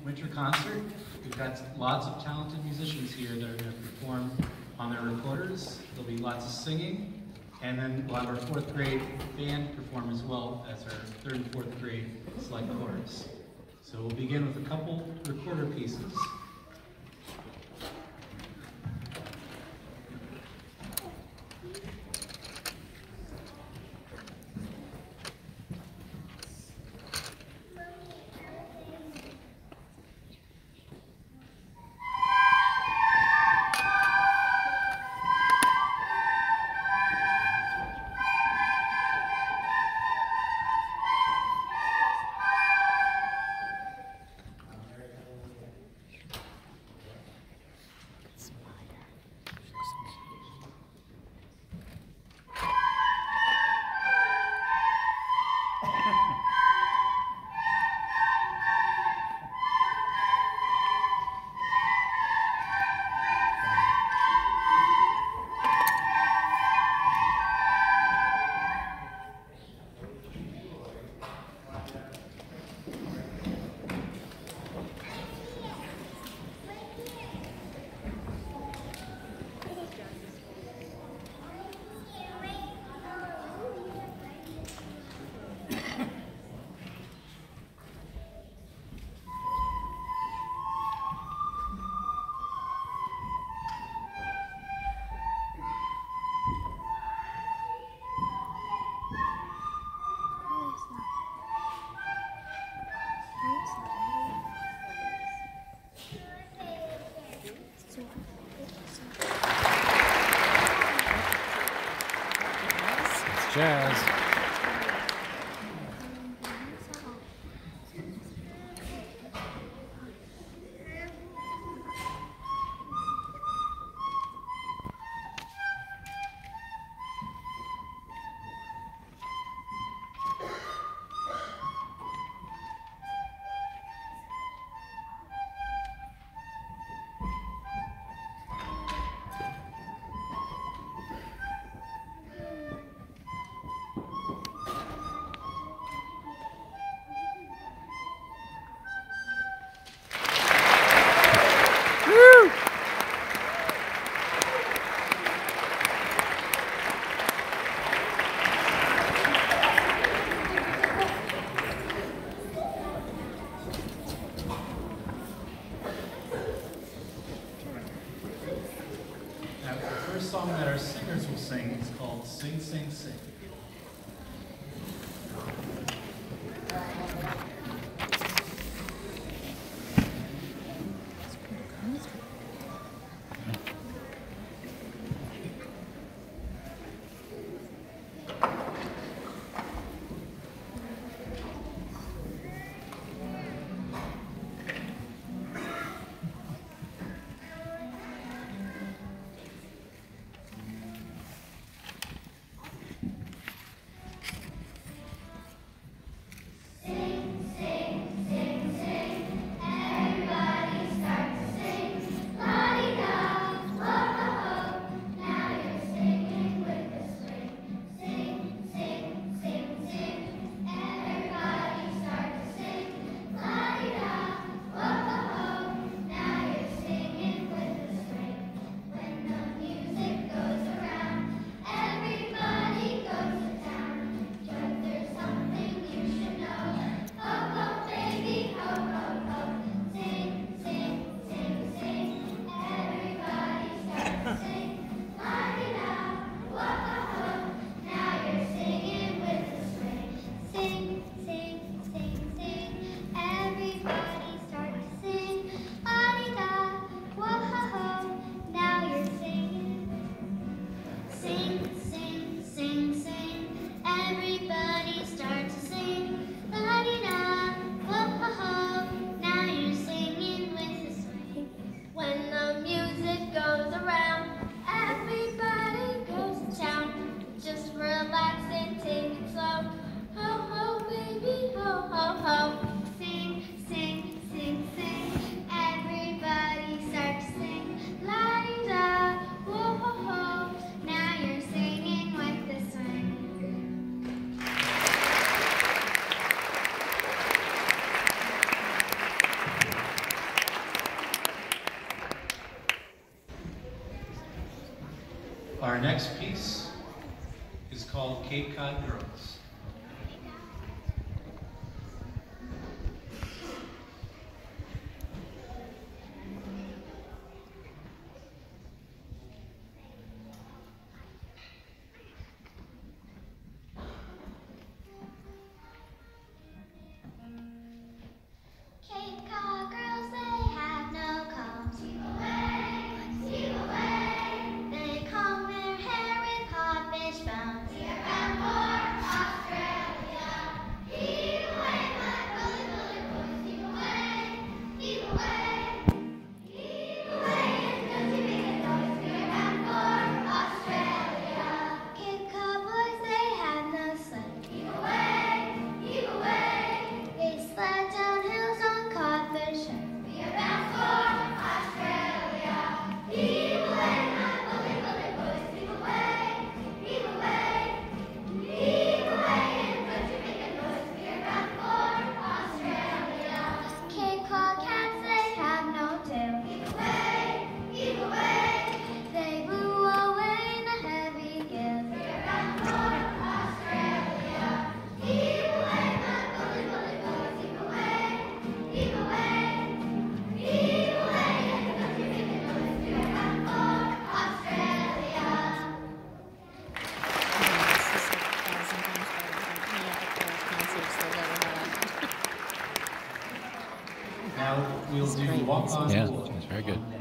winter concert. We've got lots of talented musicians here that are going to perform on their recorders. There'll be lots of singing, and then we'll have our 4th grade band perform as well as our 3rd and 4th grade select chorus. So we'll begin with a couple recorder pieces. Jazz. The first song that our singers will sing is called Sing, Sing, Sing. Our next piece is called Cape Cod Girls. Cape Cod girls, they have no combs. Steam away, steam away. They comb their hair with codfish bones. We are bound for Australia. Heave away, my bully, bully boys. Steam away, steam away. Heave away, and don't you make a noise. We are bound for Australia. Cape Cod boys, they have no sled. Heave away, heave away. They sled down hills on codfish heads. We are bound for Australia. Heave away, my bully, bully boys. Heave away, heave away. Heave away, and don't you make a noise. We are bound for Australia. Cape Cod cats, they have no tail. Heave away, heave away. They blew away in a heavy gale. We are bound for Australia. Heave away, my bully, bully boys. Heave away, heave away. Heave away, and don't you make a noise. We are bound for Australia. This is like 1,000 times better than any other pair of concerts they've ever had. Now we'll do great. Walk On Yeah, Boy it's very good. on deck.